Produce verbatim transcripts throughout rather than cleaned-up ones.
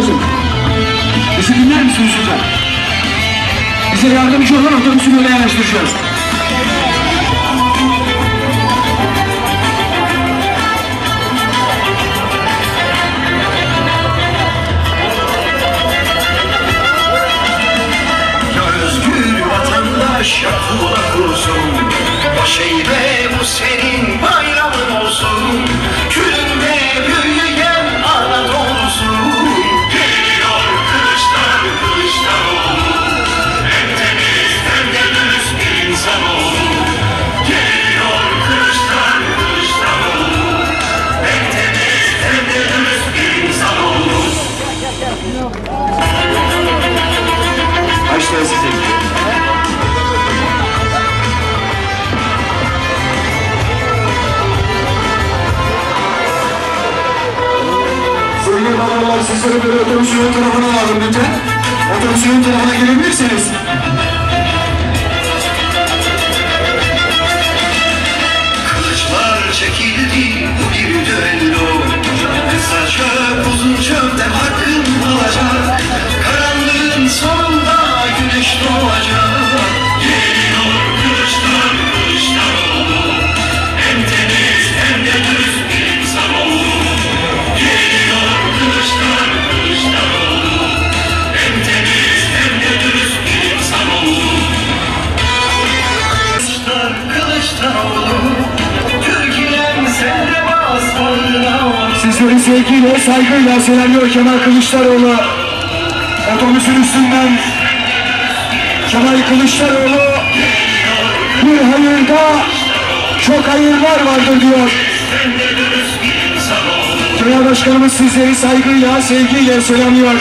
ablacığım. Bizi dinler misiniz lütfen? Bize yardımcı olan otobüsü böyle yanaştıracağız. Ya kulak olsun, Başeybe bu senin bayramın olsun. Külünde büyüyen Anadolu'sun. Geliyor Kılıçlar, Kılıçdaroğlu. Hem temiz hem de dürüst bir insan oldu. Geliyor Kılıçlar, Kılıçdaroğlu. Hem temiz hem de dürüst bir insan oldu. Kaç tanesi çekiyor? Sevgili babalar, sizlere böyle otobüsün ön tarafına alalım lütfen. Otobüsün ön tarafına gelebilirsiniz. Kılıçlar çekildi, bu bir düello. Kısa çöp, uzun çöpten hakkın olacak. Karanlığın sonunda güneş doğacak. Geliyor Kılıçlar, Kılıçdaroğlu. Hem temiz hem de dürüst bir insan oldu. Geliyor Kılıçlar, Kılıçdaroğlu. Hem temiz hem de dürüst bir insan oldu. Kılıçlar, Kılıçdaroğlu. Türkiye'm sen de bas bağrına. Sizleri sevgiyle, saygıyla selamlıyor Kemal Kılıçdaroğlu. Otobüsün üstünden Kemal Kılıçdaroğlu bir hayırda çok hayırlar vardır diyor. Genel Başkanımız sizleri saygıyla, sevgiyle selamlıyor.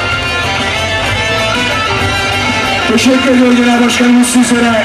Teşekkür ediyor Genel Başkanımız sizlere.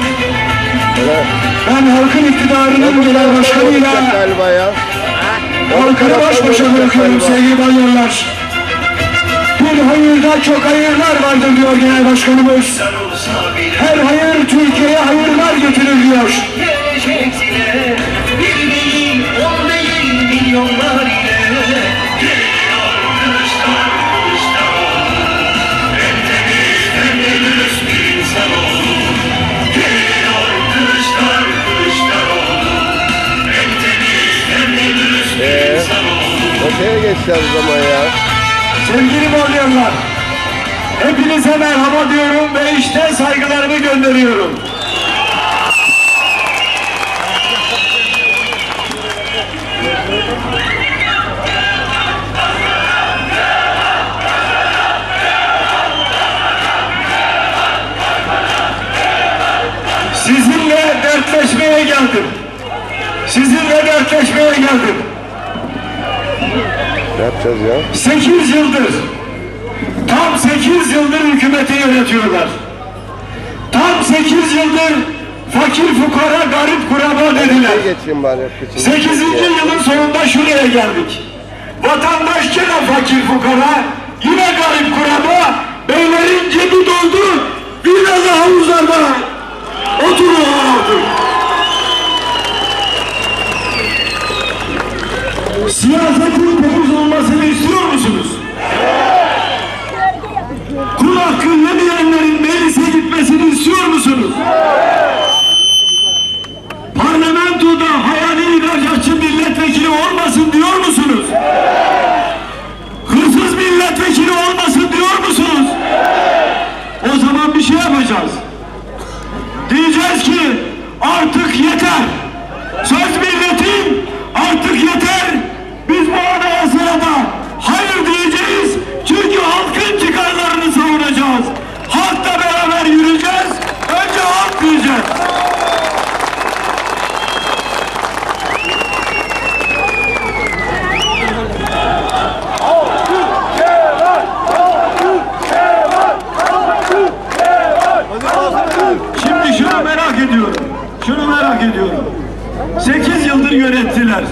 Ben halkın iktidarının Genel Başkanıyla halkını baş başa bırakıyorum sevgili bayanlar. Bir hayırda çok hayırlar vardır diyor Genel Başkanımız. Her hayır Türkiye'ye hayırlar getirir diyor. Gelecekte bir değil, on değil, milyonlar ile geliyor Kılıçlar, Kılıçdaroğlu. Hem temiz hem de dürüst bir insan oldu. Geliyor Kılıçlar, Kılıçdaroğlu. Hem temiz hem de dürüst bir insan oldu. Öteye geçeceğiz o zaman ya. Sevgili bayanlar, hepinize merhaba diyorum ve işte saygılarımı gönderiyorum. Sizinle dertleşmeye geldim. Sizinle dertleşmeye geldim. Ne yapacağız ya? Sekiz yıldır, tam sekiz yıldır hükümeti yönetiyorlar. Tam sekiz yıldır fakir fukara, garip kuraba dediler. Geçeyim bari. Sekizinci yılın sonunda şuraya geldik. Vatandaş gene fakir fukara, yine garip kuraba, beylerin cebi doldu, villalı havuzlarda oturuyorlar artık. Siyasetin temiz olmasını istiyor musunuz? Kul hakkı yemeyenlerin meclise gitmesini istiyor musunuz? Parlamentoda hayali ihracatçı milletvekili olmasın diyor musunuz? Hırsız milletvekili olmasın diyor musunuz? O zaman bir şey yapacağız. Diyeceğiz ki artık yeter. Söz milletin, artık yeter. Biz bu anayasaya da hayır diyeceğiz. Çünkü halkın çıkarlarını savunacağız. Halkla beraber yürüyeceğiz. Önce halk diyeceğiz. Şimdi şunu merak ediyorum. Şunu merak ediyorum. Sekiz yıldır yönettiler.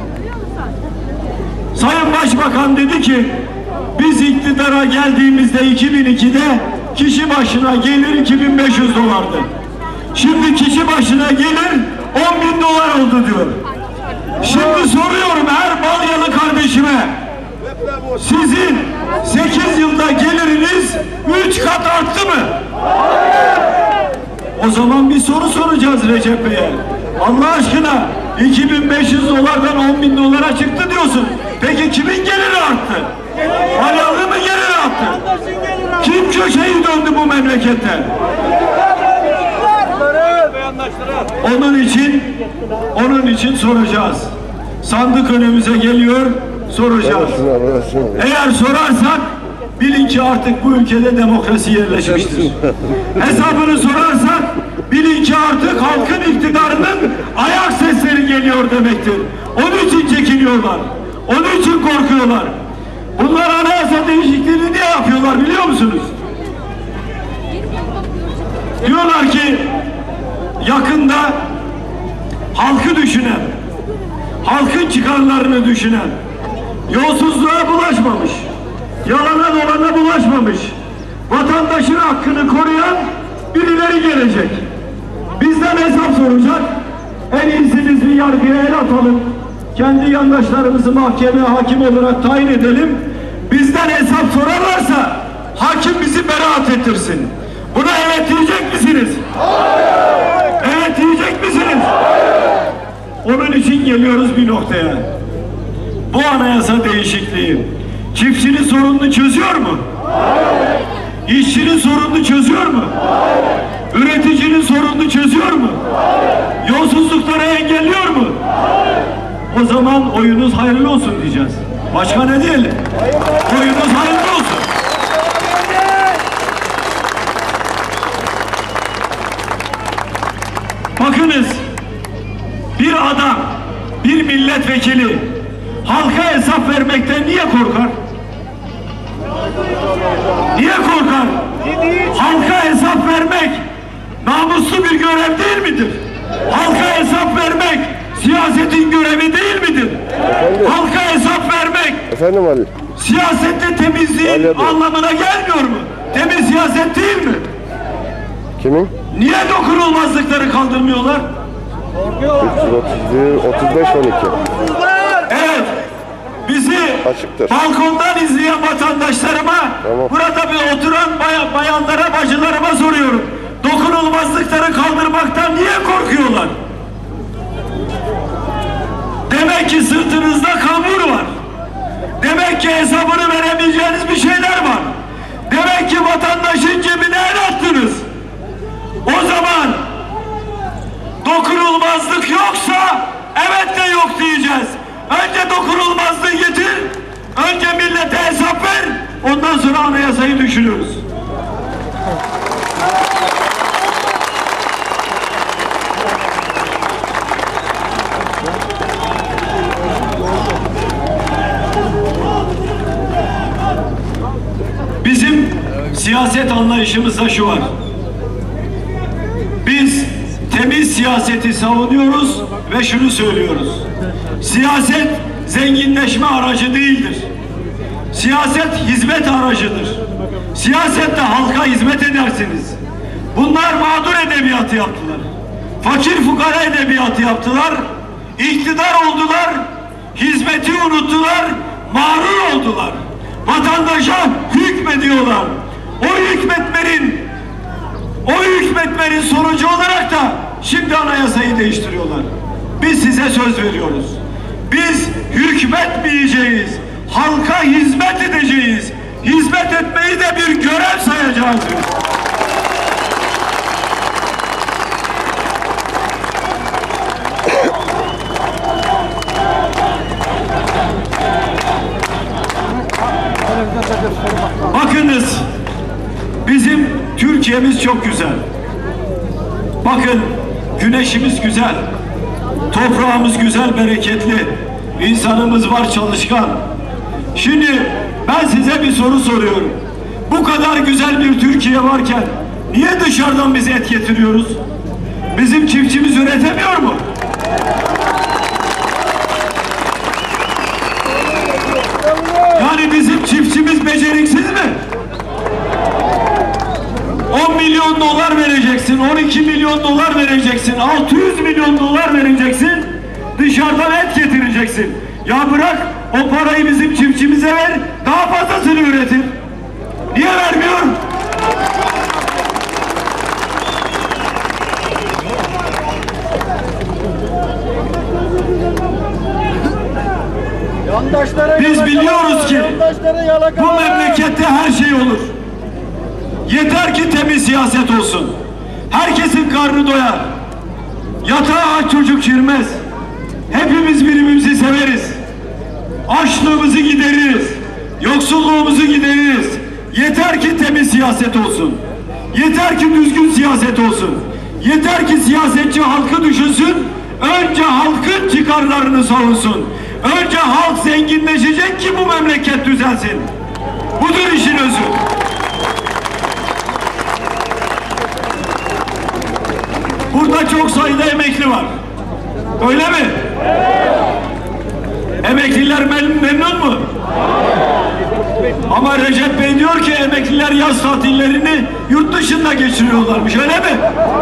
Sayın Başbakan dedi ki biz iktidara geldiğimizde iki bin ikide kişi başına gelir iki bin beş yüz dolardı. Şimdi kişi başına gelir on bin dolar oldu diyor. Şimdi soruyorum her Balyalı kardeşime, Sizin sekiz yılda geliriniz üç kat arttı mı? O zaman bir soru soracağız Recep Bey'e. Allah aşkına iki bin beş yüz dolardan on bin dolara çıktı diyorsun. Peki kimin geliri arttı? Alalı mı geliri arttı? Kim köşeyi döndü bu memlekette? Onun için, onun için soracağız. Sandık önümüze geliyor, soracağız. Eğer sorarsak bilin ki artık bu ülkede demokrasi yerleşmiştir. Hesabını sorarsak bilin ki artık halkın iktidarının ayak sesleri geliyor demektir. Onun için çekiniyorlar. Onun için korkuyorlar. Bunlar anayasa değişikliğini niye yapıyorlar biliyor musunuz? Diyorlar ki yakında halkı düşünen, halkın çıkarlarını düşünen, yolsuzluğa bulaşmamış, yalana dolana bulaşmamış, vatandaşın hakkını koruyan birileri gelecek. Bizden hesap soracak. En iyisi biz bir yargıya el atalım. Kendi yandaşlarımızı mahkemeye hakim olarak tayin edelim. Bizden hesap sorarlarsa hakim bizi beraat ettirsin. Buna evet diyecek misiniz? Hayır. Evet diyecek misiniz? Hayır. Onun için geliyoruz bir noktaya. Bu anayasa değişikliği çiftçinin sorununu çözüyor mu? Hayır. İşçinin sorununu çözüyor mu? Hayır. Üreticinin sorununu çözüyor mu? Hayır. Yolsuzlukları engelliyor mu? Hayır. O zaman oyunuz hayırlı olsun diyeceğiz. Başka ne diyelim? Oyunuz hayırlı olsun. Bakınız, bir adam, bir milletvekili halka hesap vermekten niye korkar? Niye korkar? Halka hesap vermek namuslu bir görev değil midir? Halka hesap vermek siyasetin görevi değil midir? Efendim? Halka hesap vermek Efendim Ali. siyasette temizliğin Ali anlamına gelmiyor mu? Temiz siyaset değil mi? Kimin? Niye dokunulmazlıkları kaldırmıyorlar? üç yüz otuz bir, otuz beş, on iki. Evet. Bizi Açıktır. balkondan izleyen vatandaşlarıma, tamam, burada bir oturan bayan, bayanlara, bacılarıma soruyorum. Dokunulmazlıkları kaldırmaktan niye korkuyorlar? Demek ki sırtınızda kambur var. Demek ki hesabını veremeyeceğiniz bir şeyler var. Demek ki vatandaşın cebine el attınız. O zaman dokunulmazlık yoksa evet de yok diyeceğiz. Önce dokunulmazlığı getir, önce millete hesap ver, ondan sonra anayasayı düşünürüz. Bizim siyaset anlayışımızda şu var. Biz temiz siyaseti savunuyoruz ve şunu söylüyoruz. Siyaset zenginleşme aracı değildir. Siyaset hizmet aracıdır. Siyasette halka hizmet edersiniz. Bunlar mağdur edebiyatı yaptılar. Fakir fukara edebiyatı yaptılar. İktidar oldular. Hizmeti unuttular. Mağrur oldular. Vatandaşa hükmediyorlar. O hükmetmenin o hükmetmenin sonucu olarak da şimdi anayasayı değiştiriyorlar. Biz size söz veriyoruz. Biz hükmetmeyeceğiz. Halka hizmet edeceğiz. Hizmet etmeyi de bir görev sayacağız. Bakınız, bizim Türkiye'miz çok güzel. Bakın, güneşimiz güzel, toprağımız güzel, bereketli, insanımız var, çalışkan. Şimdi ben size bir soru soruyorum. Bu kadar güzel bir Türkiye varken niye dışarıdan biz et getiriyoruz? Bizim çiftçimiz üretemiyor mu? Yani bizim çiftçimiz beceriksiz mi? on milyon dolar vereceksin, on iki milyon dolar vereceksin, altı yüz milyon dolar vereceksin, dışarıdan et getireceksin. Ya bırak O parayı bizim çiftçimize ver, daha fazlasını üretir. Niye vermiyor? Biz biliyoruz ki bu memlekette her şey olur. Yeter ki temiz siyaset olsun. Herkesin karnı doyar. Yatağa aç çocuk girmez. Hepimiz birbirimizi severiz. Açlığımızı gideririz. Yoksulluğumuzu gideririz. Yeter ki temiz siyaset olsun. Yeter ki düzgün siyaset olsun. Yeter ki siyasetçi halkı düşünsün. Önce halkın çıkarlarını savunsun. Önce halk zenginleşecek ki bu memleket düzelsin. Budur işin özü. Burada çok sayıda emekli var. Öyle mi? Emekliler mem memnun mu? Ama Recep Bey diyor ki emekliler yaz tatillerini yurt dışında geçiriyorlarmış, öyle mi?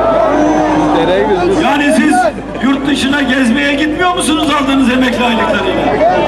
Yani siz yurt dışına gezmeye gitmiyor musunuz aldığınız emekli aylıklarıyla?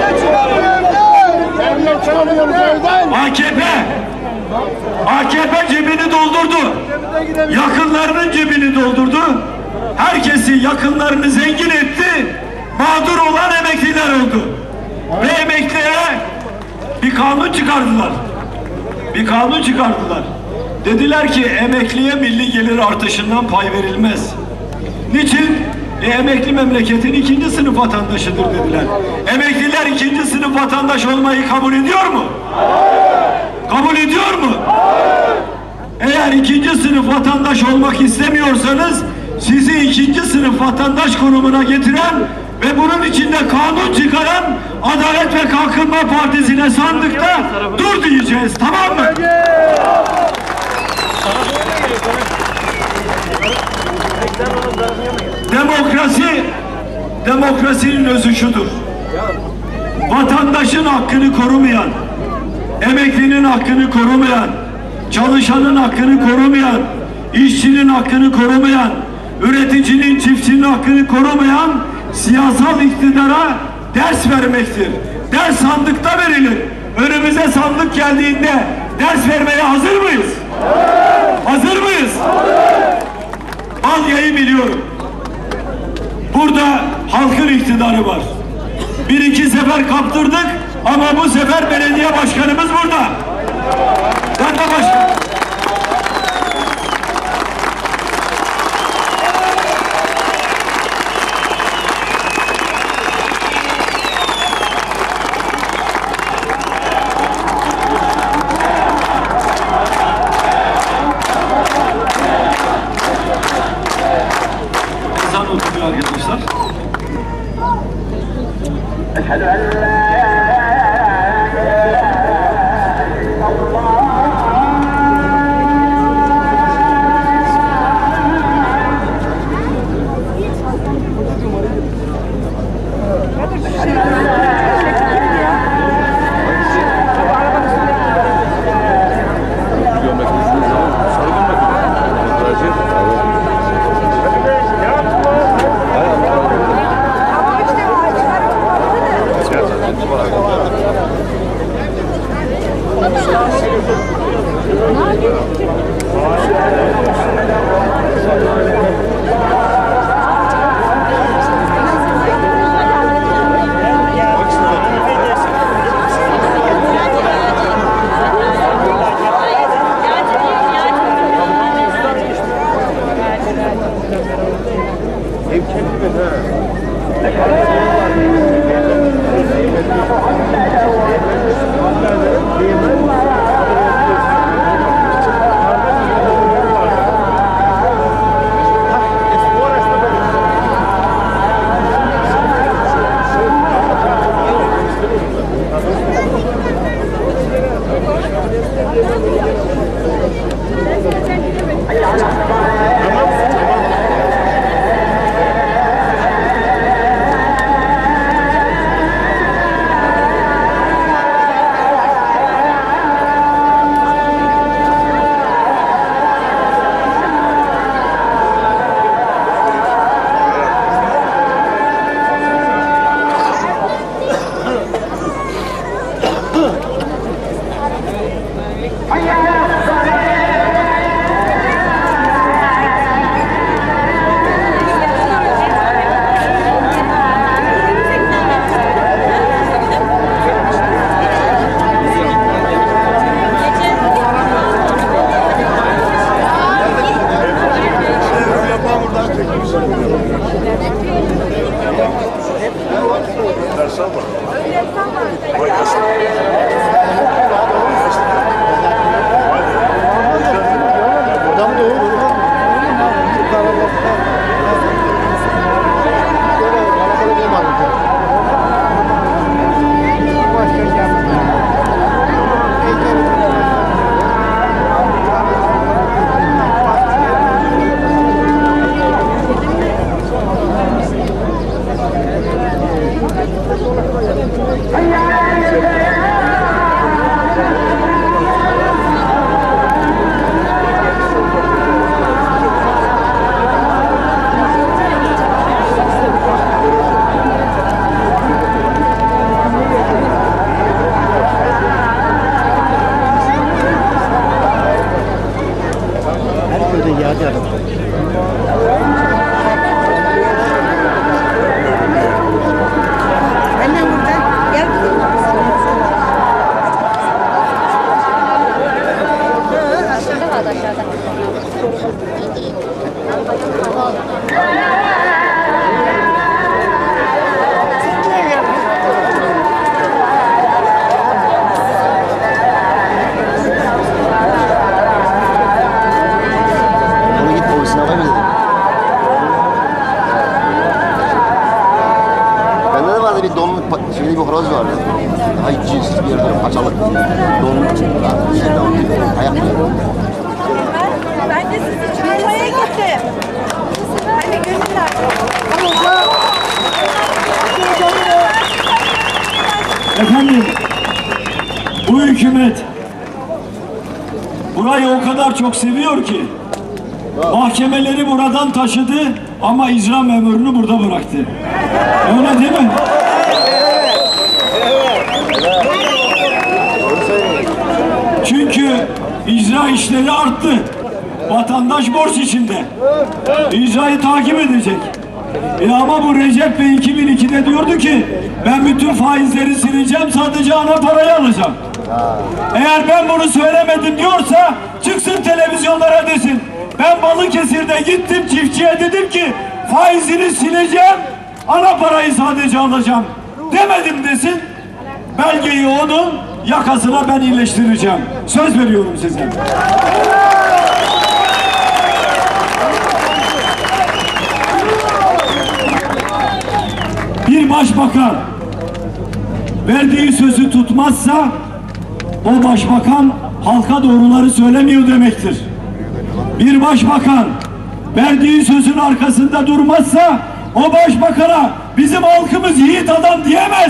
A K P A K P cebini doldurdu. Yakınlarının cebini doldurdu. Herkesi, yakınlarını zengin etti. Mağdur olan emekliler oldu. Ve emeklilere bir kanun çıkardılar. Bir kanun çıkardılar. Dediler ki emekliye milli gelir artışından pay verilmez. Niçin? E, emekli memleketin ikinci sınıf vatandaşıdır dediler. Emekliler ikinci sınıf vatandaş olmayı kabul ediyor mu? Kabul ediyor mu? Eğer ikinci sınıf vatandaş olmak istemiyorsanız sizi ikinci sınıf vatandaş konumuna getiren ve bunun içinde kanun çıkaran Adalet ve Kalkınma Partisi'ne sandıkta dur diyeceğiz, tamam mı? Demokrasi, demokrasinin özü şudur. Vatandaşın hakkını korumayan, emeklinin hakkını korumayan, çalışanın hakkını korumayan, işçinin hakkını korumayan, üreticinin, çiftçinin hakkını korumayan siyasal iktidara ders vermektir. Ders sandıkta verilir. Önümüze sandık geldiğinde ders vermeye hazır mıyız? Hazır mıyız? Balya'yı biliyorum. Burada halkın iktidarı var. Bir iki sefer kaptırdık ama bu sefer belediye başkanımız burada. Ben de başkanım. Ezan okunuyor arkadaşlar. Eşhedü en la Şeyde bir horoz vardı. Daha cins bir yerde paçalık. Donluk çıktı. Ayak yiyor. Ben de sizi çağırmaya gittim. Hani gönüller. Efendim, bu hükümet burayı o kadar çok seviyor ki mahkemeleri buradan taşıdı ama icra memurunu burada bıraktı. Öyle değil mi? Çünkü icra işleri arttı. Vatandaş borç içinde. İcrayı takip edecek. E ama bu Recep Bey iki bin ikide diyordu ki ben bütün faizleri sileceğim, sadece ana parayı alacağım. Eğer ben bunu söylemedim diyorsa çıksın televizyonlara desin. Ben Balıkesir'de gittim, çiftçiye dedim ki faizini sileceğim, ana parayı sadece alacağım demedim desin. Belgeyi onun yakasına ben iyileştireceğim. Söz veriyorum size. Bir başbakan verdiği sözü tutmazsa o başbakan halka doğruları söylemiyor demektir. Bir başbakan verdiği sözün arkasında durmazsa o başbakana bizim halkımız yiğit adam diyemez.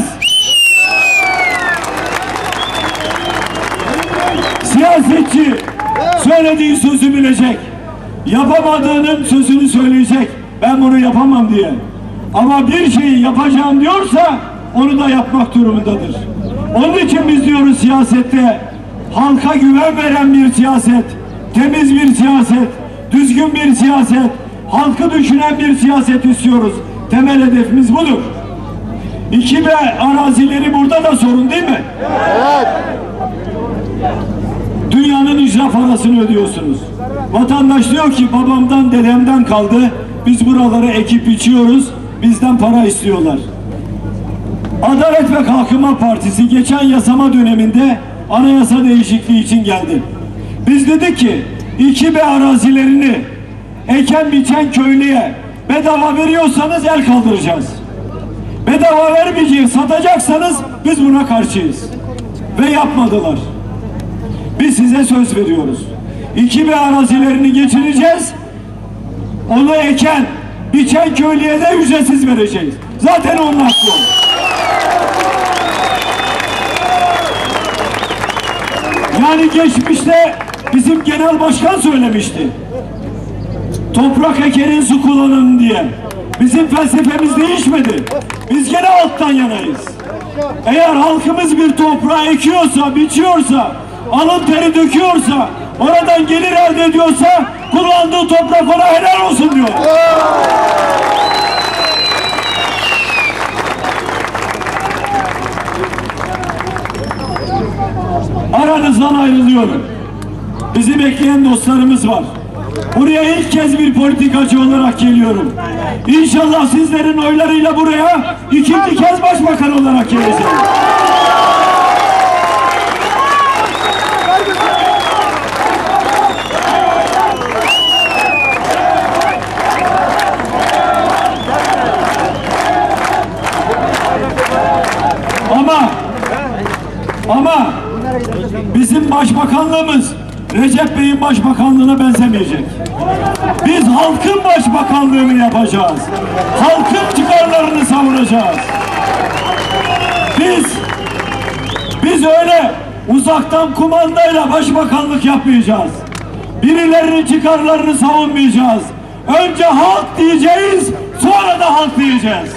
Siyasetçi söylediği sözü bilecek. Yapamadığının sözünü söyleyecek. Ben bunu yapamam diye. Ama bir şeyi yapacağım diyorsa onu da yapmak durumundadır. Onun için biz diyoruz siyasette halka güven veren bir siyaset, temiz bir siyaset, düzgün bir siyaset, halkı düşünen bir siyaset istiyoruz. Temel hedefimiz budur. İki B arazileri burada da sorun değil mi? Evet. Dünyanın icra parasını ödüyorsunuz. Vatandaş diyor ki babamdan dedemden kaldı. Biz buraları ekip biçiyoruz. Bizden para istiyorlar. Adalet ve Kalkınma Partisi geçen yasama döneminde anayasa değişikliği için geldi. Biz dedik ki iki B arazilerini eken biçen köylüye bedava veriyorsanız el kaldıracağız. Bedava vermeyeceğiz, satacaksanız biz buna karşıyız. Ve yapmadılar. Biz size söz veriyoruz. iki B arazilerini geçireceğiz. Onu eken, biçen köylüye de ücretsiz vereceğiz. Zaten onun hakkı o. Yani geçmişte bizim genel başkan söylemişti. Toprak ekenin su kullanın diye. Bizim felsefemiz değişmedi. Biz gene alttan yanayız. Eğer halkımız bir toprağı ekiyorsa, biçiyorsa, alın teri döküyorsa, oradan gelir elde ediyorsa, kullandığı toprak ona helal olsun diyor. Aranızdan ayrılıyorum. Bizi bekleyen dostlarımız var. Buraya ilk kez bir politikacı olarak geliyorum. İnşallah sizlerin oylarıyla buraya ikinci kez başbakan olarak geleceğim. Ama ama bizim başbakanlığımız Recep Bey'in başbakanlığına benzemeyecek. Biz halkın başbakanlığını yapacağız. Halkın çıkarlarını savunacağız. Biz biz öyle uzaktan kumandayla başbakanlık yapmayacağız. Birilerinin çıkarlarını savunmayacağız. Önce halk diyeceğiz, sonra da halk diyeceğiz.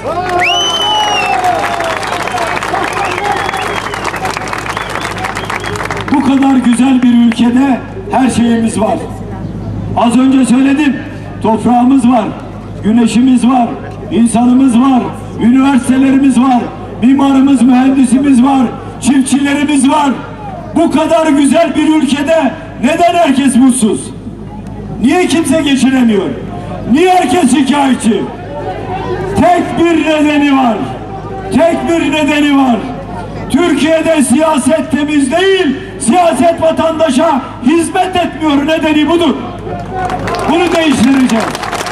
Bu kadar güzel bir ülkede her şeyimiz var. Az önce söyledim, toprağımız var, güneşimiz var, insanımız var, üniversitelerimiz var, mimarımız, mühendisimiz var, çiftçilerimiz var. Bu kadar güzel bir ülkede neden herkes mutsuz? Niye kimse geçinemiyor? Niye herkes şikayetçi? Tek bir nedeni var. Tek bir nedeni var. Türkiye'de siyaset temiz değil, siyaset vatandaşa hizmet etmiyor. Nedeni budur. Bunu değiştireceğiz.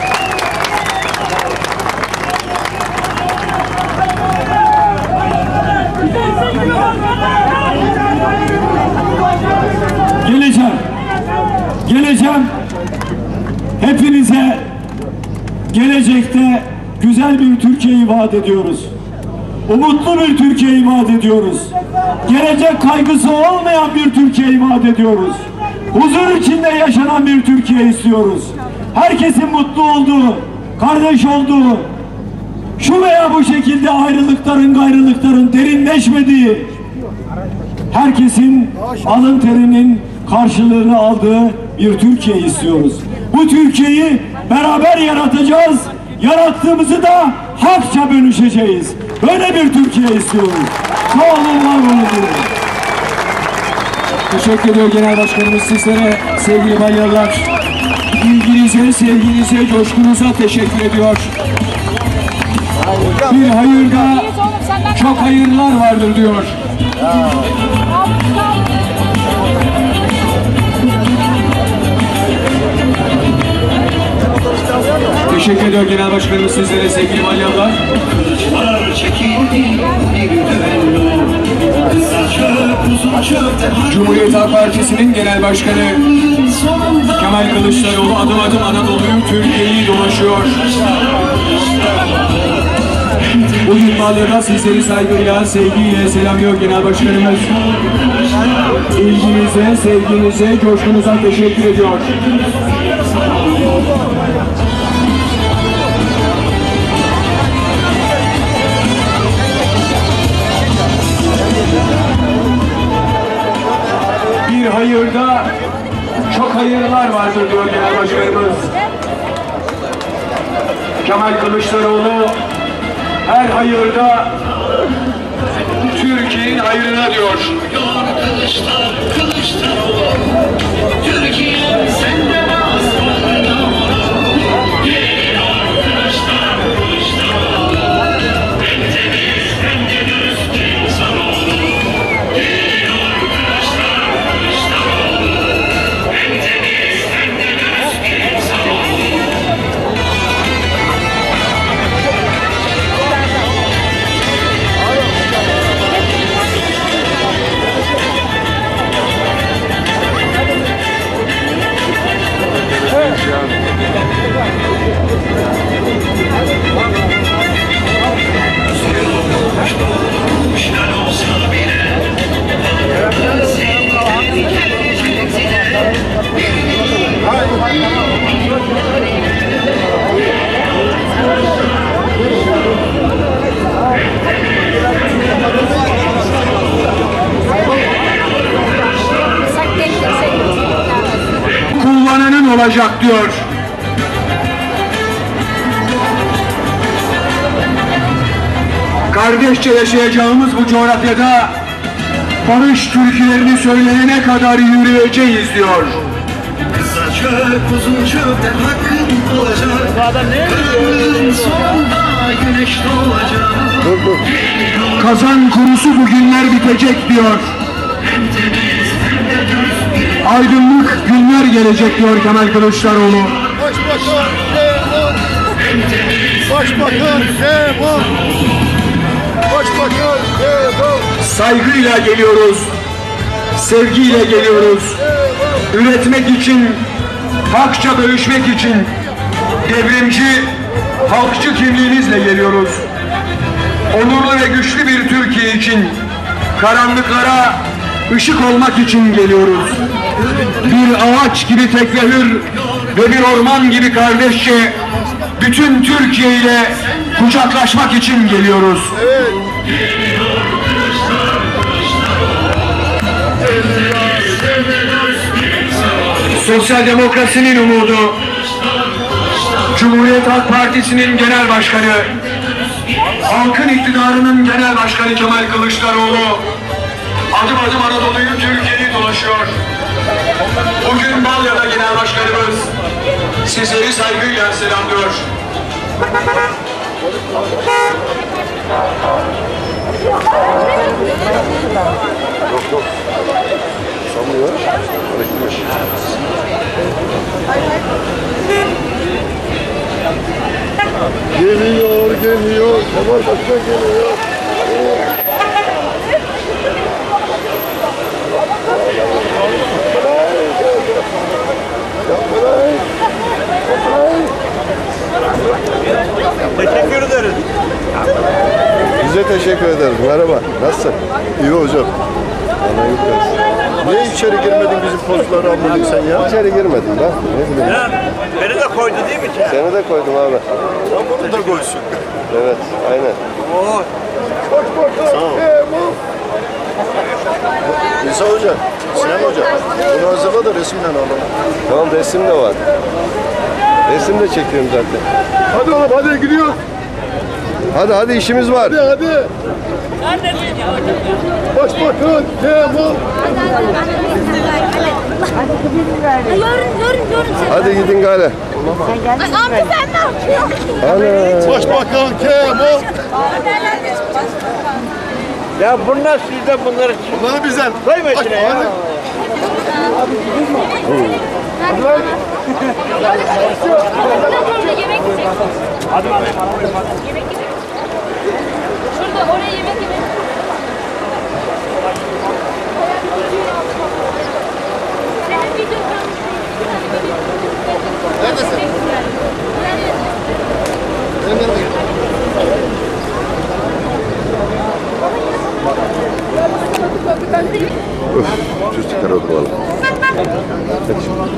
Geleceğim. Geleceğim. Hepinize gelecekte güzel bir Türkiye'yi vaat ediyoruz. Umutlu bir Türkiye'yi vaat ediyoruz. Gelecek kaygısı olmayan bir Türkiye'yi vaat ediyoruz. Huzur içinde yaşanan bir Türkiye istiyoruz. Herkesin mutlu olduğu, kardeş olduğu, şu veya bu şekilde ayrılıkların, gayrılıkların derinleşmediği, herkesin alın terinin karşılığını aldığı bir Türkiye istiyoruz. Bu Türkiye'yi beraber yaratacağız. Yarattığımızı da hakça bölüşeceğiz. Böyle bir Türkiye istiyoruz. Sağ olun, var olun. Teşekkür ediyor Genel Başkanımız sizlere, sevgili Balyalılar. İlginize, sevginize, coşkunuza teşekkür ediyor. Bir hayırda çok hayırlar vardır diyor. Teşekkür ediyor Genel Başkanımız sizlere, sevgili Balyalılar. Kılıçlar çekildi bir düello. Kısa çöp, uzun çöp. Cumhuriyet Halk Partisi'nin Genel Başkanı Kemal Kılıçdaroğlu adım adım Anadolu'yu, Türkiye'yi dolaşıyor. Bugün Balya'da sizleri saygıyla, sevgiyle selamlıyor Genel Başkanımız. İlginize, sevginize, coşkunuza teşekkür ediyor. Bir hayırda çok hayırlar vardır diyor Genel Başkanımız. Kemal Kılıçdaroğlu her hayırda Türkiye'nin hayrına diyor. Kılıçlar, Kılıçdaroğlu. Türkiye senden aslanına. Geliyor Kılıçlar, Kılıçdaroğlu. Hem temiz hem de dürüst insanoğlu. Geliyor Kılıçlar, Kılıçdaroğlu. Hem temiz hem de dürüst insanoğlu. olacak diyor. Kardeşçe yaşayacağımız bu coğrafyada barış türkülerini söyleyene kadar yürüyeceğiz diyor. Kısa çöp uzun çöpten hakkın olacak. Ömrün sonunda güneş doğacak. Kazan kurusu bugünler bitecek diyor. Aydınlık günler gelecek diyor Kemal Kılıçdaroğlu. Başbakan Teğmen. Başbakan Teğmen. Başbakan Teğmen. Saygıyla geliyoruz, sevgiyle geliyoruz. Üretmek için, hakça bölüşmek için devrimci, halkçı kimliğimizle geliyoruz. Onurlu ve güçlü bir Türkiye için, karanlıklara ışık olmak için geliyoruz. Bir ağaç gibi tekvehür ve bir orman gibi kardeşçe bütün Türkiye ile kucaklaşmak için geliyoruz. Sosyal demokrasinin umudu, Cumhuriyet Halk Partisi'nin genel başkanı, halkın iktidarının genel başkanı Kemal Kılıçdaroğlu adım adım Anadolu'yu, Türkiye'yi dolaşıyor. Bugün Balya'da genel başkanımız sizleri saygıyla selamlıyor. Yok yok. Sanmıyor. Bekliyor. Geliyor, geliyor. Kemal Başkan geliyor. Teşekkür ederiz. Bize teşekkür ederiz. Merhaba. Nasılsın? İyi hocam. Allah yüklensin. Niye içeri girmedin bizim pozları almadın sen ya? İçeri girmedim ben. Ne bileyim. Ya, beni de koydu değil mi içeri? Seni de koydum abi. Bunu da koysun. Evet, aynen. Oo. Başbakan Teğmen. İsa Hoca, Sinan Hoca. Bunu hazırla da resimden alalım. Tamam, resim de var. Resim de çekiyorum zaten. Hadi oğlum, hadi gidiyoruz. Hadi hadi, işimiz var. Hadi hadi. Başbakan Teğmen. Yorun, yorun, yorun. Hadi gidin gale. Ay, amca sen ne yapıyorsun? Ana. Başbakan Teğmen. Ya bunlar sizde bunları Bunları bizden. koyma içine ya. Hadi. Yemek yiyecek. Hadi hadi. Yemek yiyecek. Şurada oraya yemek yemek. Neredesin? Benim yanıma gel. Öf, şu çıkar oturalım. Hadi şimdi.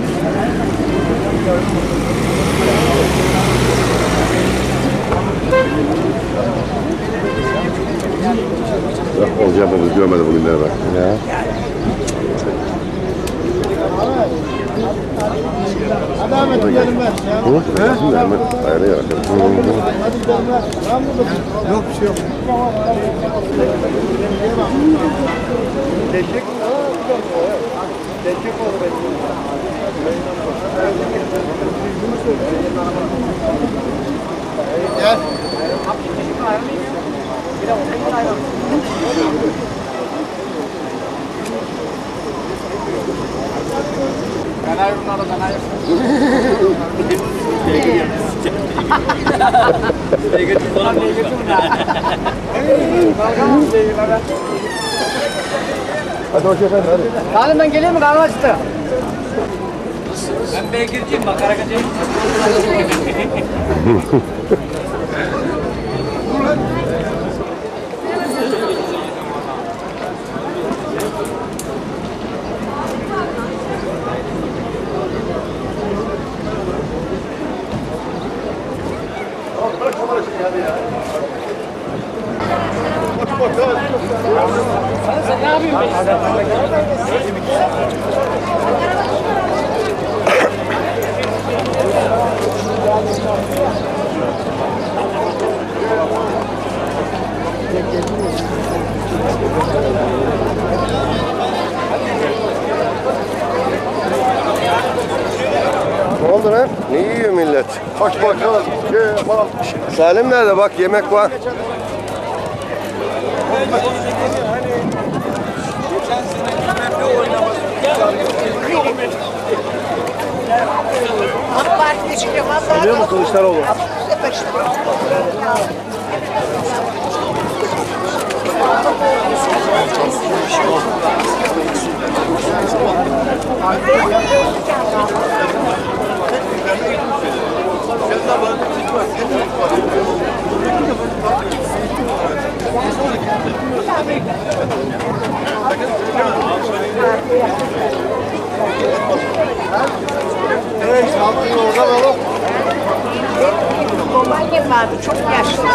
Bak, olacağımızı görmedi bugünlere bak. Ya. Hadi Ahmet gidelim ben. Hı? He? Hemen ayarı yarak. Hadi gidelim ben. Yok bir şey yok. Teşekkür Teşekkür Gel. Hadi hoş efendim, hadi. Salim ben geleyim mi? Karnım açtı. Ben beygirciyim bak Karakacayım. Sen ne yapıyorsun? oldu lan? Ne yiyor millet? Bak bakalım. Ye, bak. Salim nerede? Bak yemek var. Biliyor musun Kılıçdaroğlu? Babaannem vardı, çok yaşlı.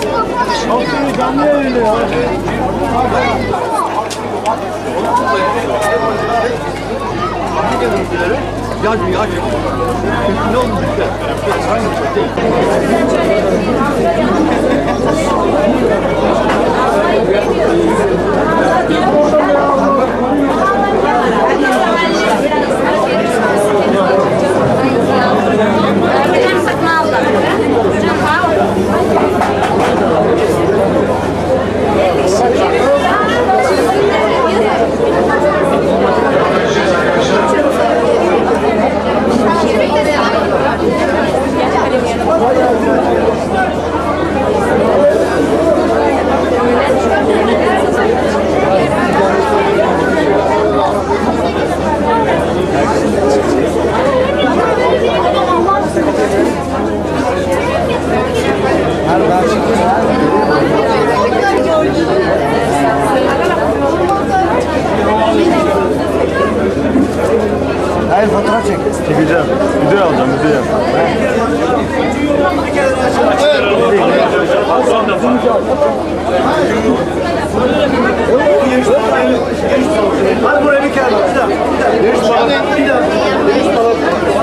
Hayır, fotoğraf çek. Çekeceğim. Video alacağım, video. Hadi buraya bir kere bak. Bir daha. Bir daha. Bir daha.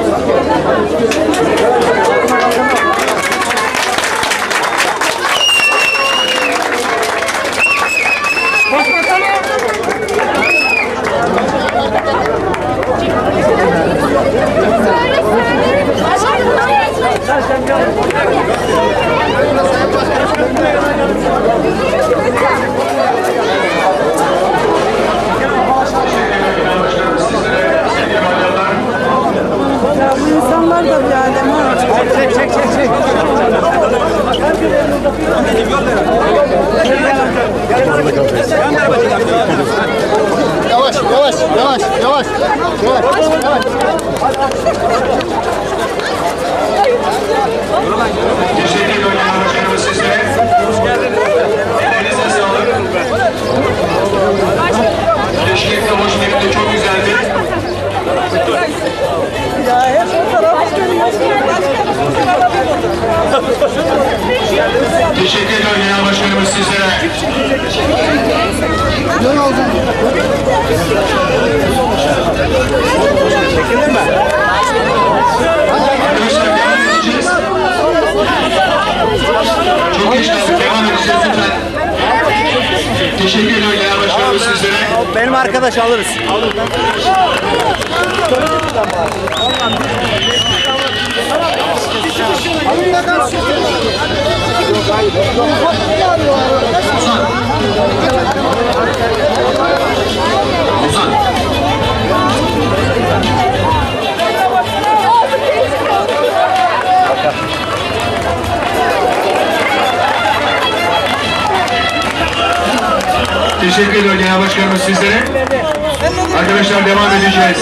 İnsanlar da bir alem ha. Çek çek çek çek. Yavaş, yavaş, yavaş, yavaş. Yavaş, yavaş. Teşekkür ediyorum başkanım size. Elinize sağlık. Keşkek kavuşun evinde çok güzeldi. Ya hep fotoğraf Teşekkür ediyorum genel başkanımız sizlere. Çekilir mi? Arkadaşlar devam edeceğiz. Çok geç kaldık. Devam edeceğiz lütfen. Teşekkür ediyorum genel başkanımız sizlere. Benim arkadaş alırız. Alırız. Ozan. Ozan. Teşekkür ediyorum genel başkanımız sizlere. Arkadaşlar devam edeceğiz.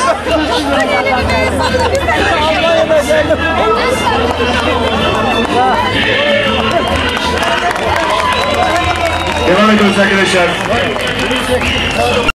Devam ediyoruz arkadaşlar.